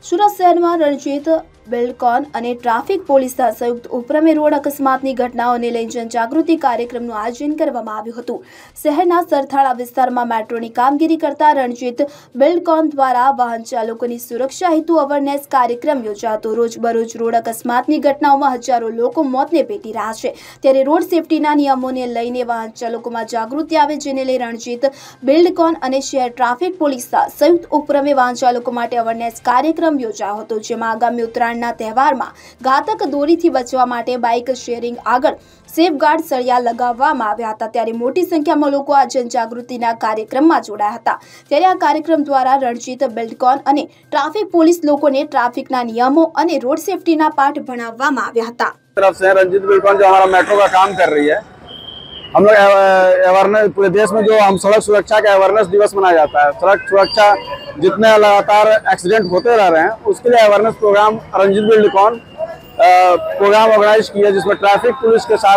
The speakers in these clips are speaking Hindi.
સુરત શહેરમાં રણજીત બિલ્ડકોન અને ટ્રાફિક પોલીસના સંયુક્ત ઉપક્રમે રોડ અકસ્માતની ઘટનાઓને લઈ જનજાગૃતિ કાર્યક્રમનું આયોજન કરવામાં આવ્યું હતું। શહેરના સરથાણા વિસ્તારમાં મેટ્રોની કામગીરી કરતા રણજીત બિલ્ડકોન દ્વારા વાહન ચાલકોની સુરક્ષા હેતુ અવેરનેસ કાર્યક્રમ યોજાતો। રોજબરોજ રોડ અકસ્માતની ઘટનાઓમાં હજારો લોકો મોતને ભેટી રહ્યા છે, ત્યારે રોડ સેફટીના નિયમોને લઈને વાહન ચાલકોમાં જાગૃતિ આવે, જેને લઈ રણજીત બિલ્ડકોન અને શહેર ટ્રાફિક પોલીસના સંયુક્ત ઉપક્રમે વાહન ચાલકો માટે અવેરનેસ કાર્યક્રમ યોજાયો હતો, જેમાં આગામી ઉત્તરાયણ તહેવારમાં ઘાતક દોરીથી બચવા માટે બાઇક શેરિંગ આગળ સેફગાર્ડ સળિયા લગાવવામાં આવ્યા હતા। ત્યારે મોટી સંખ્યામાં લોકો આ જનજાગૃતિના કાર્યક્રમમાં જોડાયા હતા। ત્યારે આ કાર્યક્રમ દ્વારા રણજીત બિલ્ડકોન અને ટ્રાફિક પોલીસ લોકોને ટ્રાફિકના નિયમો અને रोड सेफ्टी पाठ भणावવામાં આવ્યા હતા। तरफ से रंजीत बिल्डकोन जो हमारा मेट्रो का काम कर रही है, हम लोग अवेयरनेस पूरे देश में जो हम सड़क सुरक्षा का अवेयरनेस दिवस मनाया जाता है। सड़क सुरक्षा जितने लगातार एक्सीडेंट होते रह रहे हैं, उसके लिए awareness programme Ranjit Buildcon programme organise किया, जिसमें ट्रैफिक पुलिस के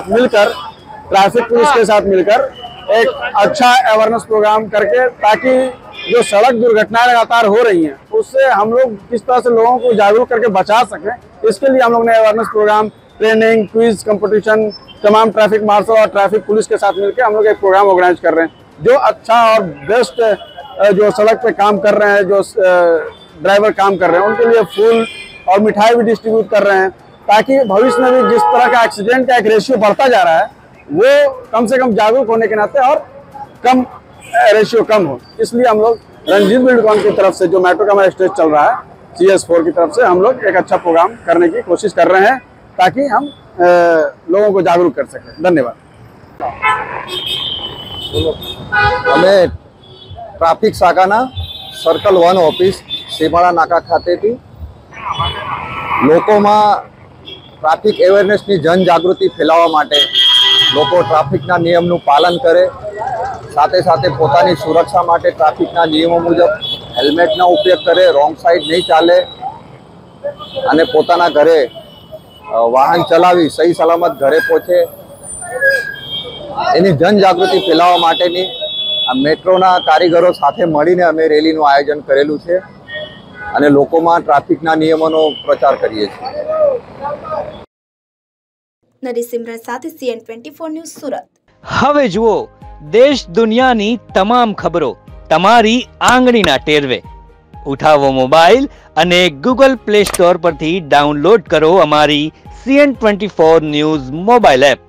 साथ मिलकर एक अच्छा अवेयरनेस प्रोग्राम करके, ताकि जो सड़क दुर्घटनाएं लगातार हो रही हैं उससे हम लोग किस तरह से लोगों को जागरूक करके बचा सकें, इसके लिए हम लोग ने awareness programme, training, quiz competition, तमाम ट्रैफिक मार्शल और ट्रैफिक पुलिस के साथ मिलकर हम लोग एक प्रोग्राम ऑर्गेनाइज कर रहे हैं। जो अच्छा और बेस्ट जो सड़क पे काम कर रहे हैं, जो ड्राइवर काम कर रहे हैं, उनके लिए फूल और मिठाई भी डिस्ट्रीब्यूट कर रहे हैं, ताकि भविष्य में भी जिस तरह का एक्सीडेंट का एक रेशियो बढ़ता जा रहा है, वो कम से कम जागरूक होने के नाते और कम रेशियो कम हो। इसलिए हम लोग रंजीत बिल्डकोन की तरफ से जो मेट्रो का हमारा स्टेज चल रहा है, CS4 की तरफ से हम लोग एक अच्छा प्रोग्राम करने की कोशिश कर रहे हैं, ताकि हम लोगों को जागरूक कर सकें। धन्यवाद। हमें ट्राफिक शाखाना सर्कल 1 ऑफिस सीमाड़ा नाका खातेथी लोकोमां ट्राफिक एवेरनेसनी जनजागृति फैलाववा माटे लोको ट्राफिकना नियमनुं पालन करे, साथे साथे पोतानी सुरक्षा माटे ट्राफिकना नियमों मुजब हेल्मेटनो उपयोग करे, रोंग साइड नहीं चाले अने पोताना घरे वाहन चलावी सही सलामत घरे पहुँचे, एनी जनजागृति फैलाववा माटेनी आ मेट्रोना कारीगरो साथे मळीने अमे रेलीनुं आयोजन करेलुं छे अने लोकोमां ट्राफिकना नियमोनो प्रचार करीए छीए। नरेश સાથે CN24 ન્યૂઝ સુરત। હવે જુઓ દેશ દુનિયાની તમામ ખબરો તમારી આંગળીના ટેરવે। ઉઠાવો મોબાઈલ અને Google Play Store પરથી ડાઉનલોડ કરો અમારી CN24 ન્યૂઝ મોબાઈલ એપ।